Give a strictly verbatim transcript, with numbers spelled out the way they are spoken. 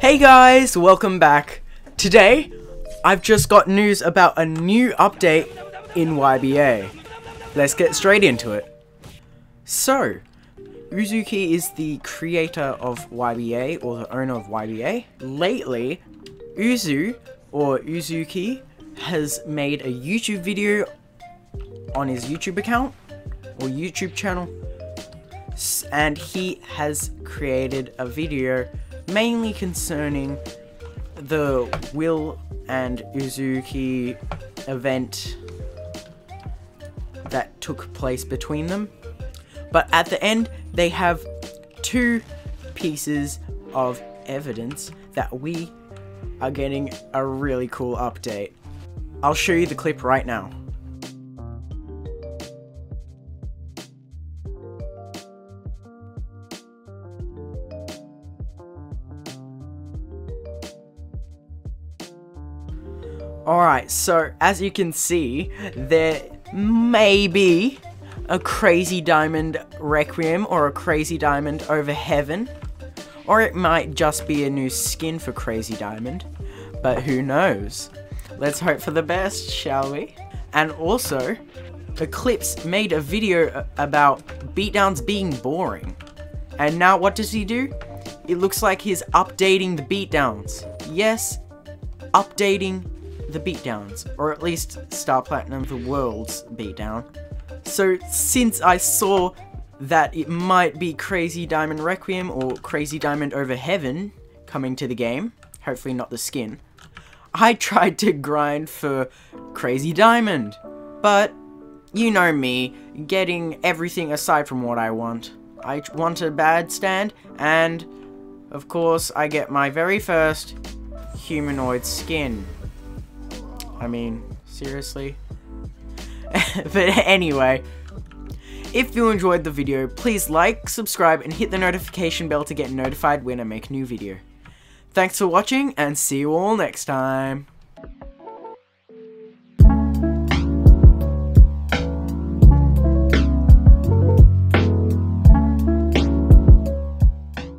Hey guys, welcome back. Today, I've just got news about a new update in Y B A. Let's get straight into it. So, Uzuki is the creator of Y B A, or the owner of Y B A. Lately, Uzu, or Uzuki, has made a YouTube video on his YouTube account, or YouTube channel, and he has created a video mainly concerning the Will and Uzuki event that took place between them. But at the end, they have two pieces of evidence that we are getting a really cool update. I'll show you the clip right now. Alright, so as you can see, there may be a Crazy Diamond Requiem or a Crazy Diamond over Heaven, or it might just be a new skin for Crazy Diamond, but who knows? Let's hope for the best, shall we? And also, Eclipse made a video about beatdowns being boring, and now what does he do? It looks like he's updating the beatdowns. Yes, updating the beatdowns, or at least Star Platinum the World's beatdown. So since I saw that it might be Crazy Diamond Requiem or Crazy Diamond over Heaven coming to the game, hopefully not the skin, I tried to grind for Crazy Diamond, but you know me, getting everything aside from what I want. I want a bad stand, and of course I get my very first humanoid skin. I mean, seriously? But anyway, if you enjoyed the video, please like, subscribe, and hit the notification bell to get notified when I make a new video. Thanks for watching, and see you all next time.